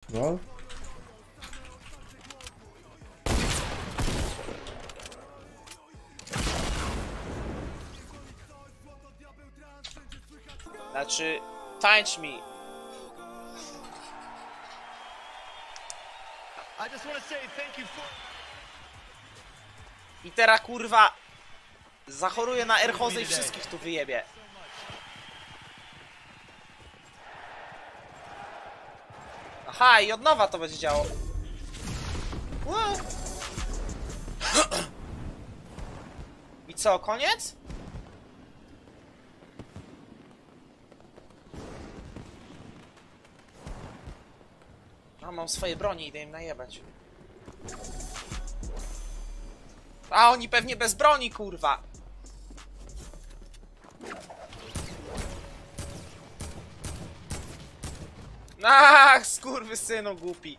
Gol? Znaczy, tańcz mi. I teraz kurwa zachoruję na Erchozę i wszystkich tu wyjebie. Aha, i od nowa to będzie działo. Wow. I co, koniec? A, mam swoje broni, idę im najebać. A, oni pewnie bez broni, kurwa. Ach, skurwysynu głupi.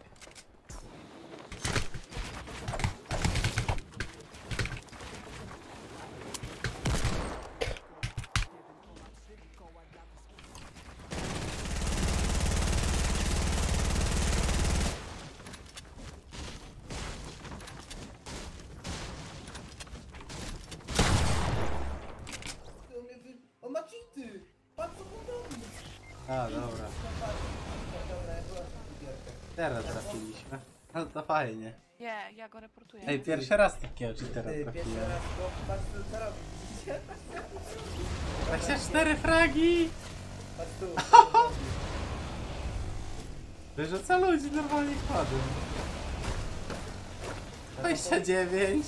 On ma cheaty! Patrz co on robi! A, dobra. Teraz trafiliśmy. No to fajnie. Nie, ja go reportuję. Ej, pierwszy raz takiego cheatera Ty, pierwszy trafiłem. raz go patrz co robi. 24 fragi! Patrz tu. Wyrzuca ludzi, normalnie wpadłem. 29.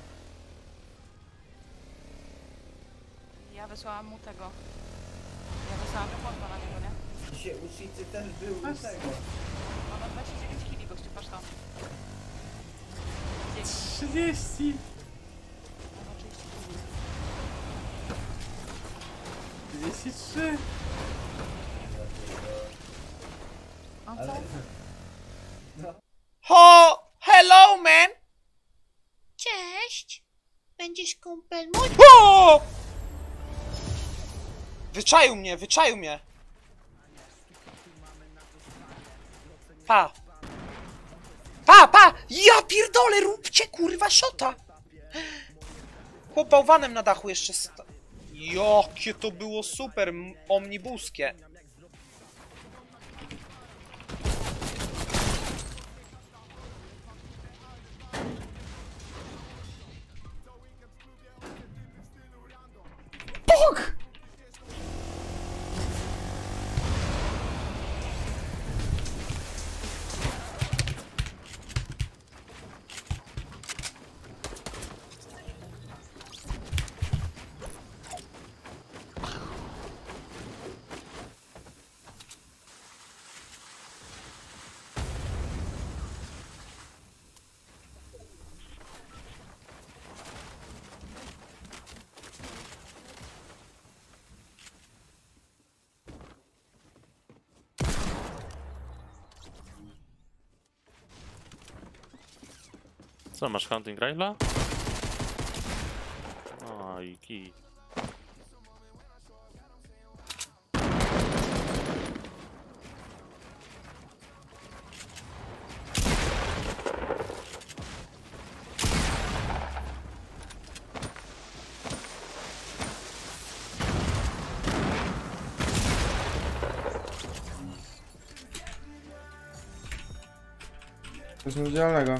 Ja wysłałam mu tego. Ja wysłałam reporta na niego, nie? Dzisiaj u cheaty też był u Patrz. tego. On ma 29 kili, gościu, patrz to. 30. On ma 30 kili. 33. On Ale... co? Ho! Hello, man! Cześć! Będziesz kumpel mój? O! Wyczaił mnie, wyczaił mnie! Pa! Pa, pa! Ja pierdolę, róbcie kurwa szota! Chłop bałwanem na dachu jeszcze sta... Jakie to było super, omnibuskie! Bóg! Co, masz hunting rifle'a? O, i kij. Coś niewidzialnego.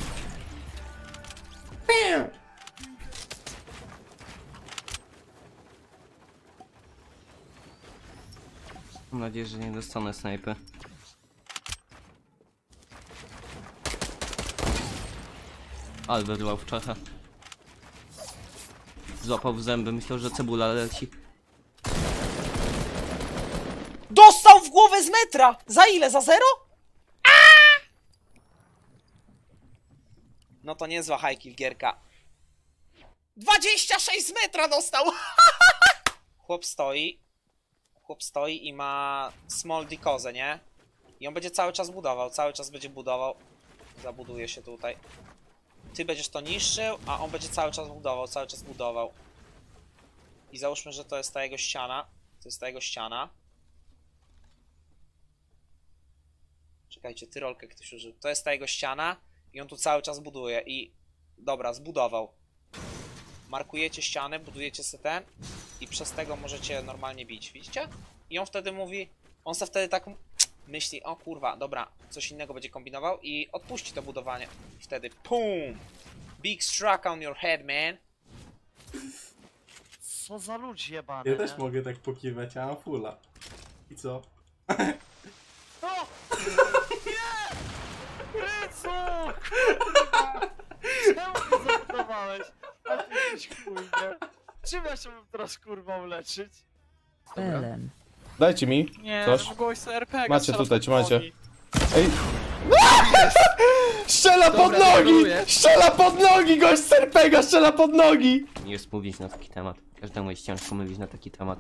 Mam nadzieję, że nie dostanę snajpy. Ale wyrwał w czachę. Złapał w zęby, myślał, że cebula leci. Dostał w głowę z metra! Za ile? Za 0? No to niezła high kill gierka. 26 z metra dostał! Chłop stoi. Chłop stoi i ma small decoze, nie? I on będzie cały czas budował, cały czas będzie budował. Zabuduje się tutaj. Ty będziesz to niszczył, a on będzie cały czas budował, cały czas budował. I załóżmy, że to jest ta jego ściana. To jest ta jego ściana. Czekajcie, tyrolkę ktoś użył. To jest ta jego ściana i on tu cały czas buduje i... Dobra, zbudował. Markujecie ściany, budujecie sobie ten i przez tego możecie normalnie bić, widzicie? I on wtedy mówi... On se wtedy tak myśli, o kurwa, dobra, coś innego będzie kombinował i odpuści to budowanie. I wtedy PUM! Big struck on your head, man. Co za ludzi jebane, Ja też nie? mogę tak pokiwać, a mam fulla. I co? O! Nie! Rycu! Kurwa! Czemu mnie zabudowałeś? A ty jesteś chuj, nie? Czym ja się mam teraz kurwa uleczyć? Elen. Dajcie mi. Nie, Coś? no gość z RPG. Macie tutaj, trzymajcie. Ej. Strzela pod nogi! Strzela pod nogi! Gość z RPGa strzela pod nogi! Nie jest mówić na taki temat. Każdemu jest ciężko mówić na taki temat.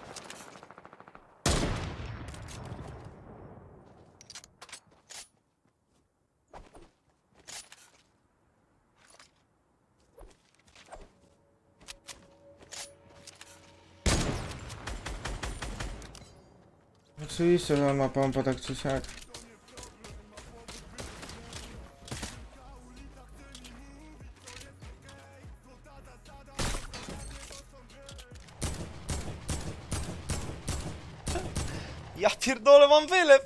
Oczywiście, że on ma pompę tak czy siak. Ja pierdolę, mam wylew!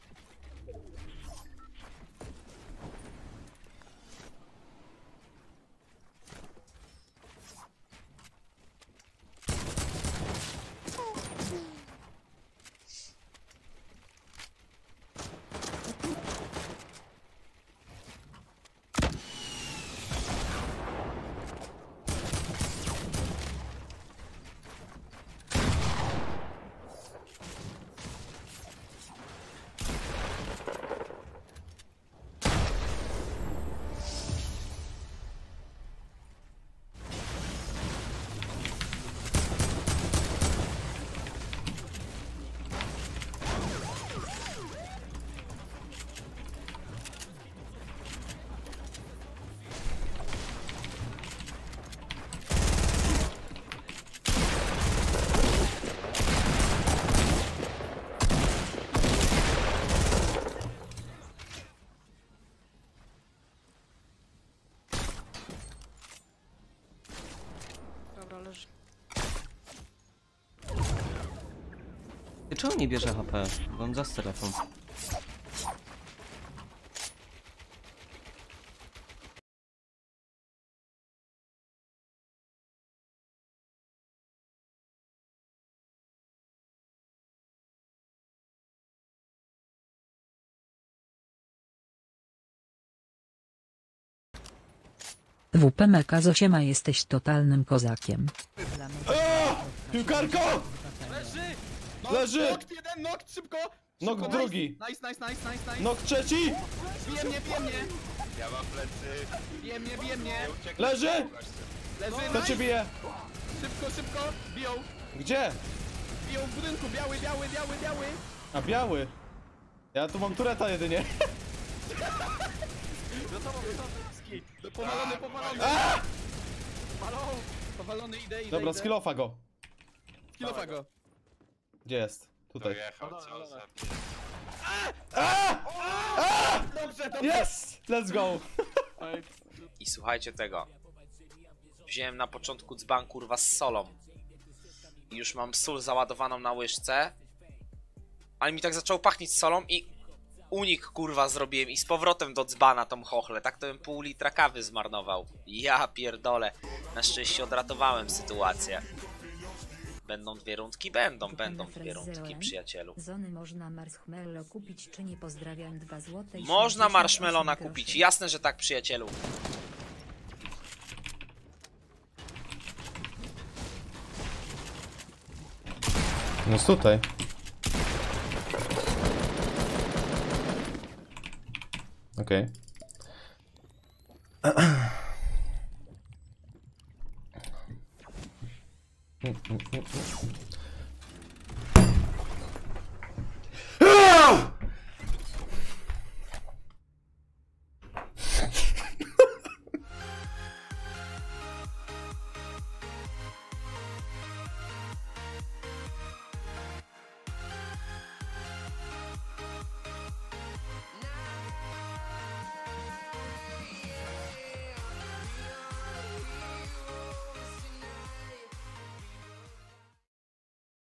Dobra, leży. Ty czemu nie bierze HP? Bo on za telefon. WP Meka Zosiema jesteś totalnym kozakiem. Piłkarko! Leży! Leży! Nokt jeden, nokt, szybko! Nok Szybko, drugi! Nice. Nok trzeci! Bije mnie! Ja mam plecy. Bije mnie! Leży! Leży, Kto cię bije? Szybko! Biją! Gdzie? Biją w budynku, biały! A biały. Ja tu mam tureta jedynie. Powalony! Powalony, idę. Dobra, skillofa go. Kilofa go. Gdzie jest? Tutaj. Dobrze, Yes! Let's go! I słuchajcie tego. Wziąłem na początku dzban kurwa z solą. I już mam sól załadowaną na łyżce. Ale mi tak zaczęło pachnieć solą i unik kurwa zrobiłem i z powrotem do dzbana tą chochlę. Tak to bym pół litra kawy zmarnował. Ja pierdolę. Na szczęście odratowałem sytuację. Będą dwie rundki? Będą dwie rundki, przyjacielu. Zony można marshmallow kupić czy nie? Pozdrawiam 2 złote. Można marshmallowna kupić. Jasne, że tak, przyjacielu. No jest tutaj. Okej.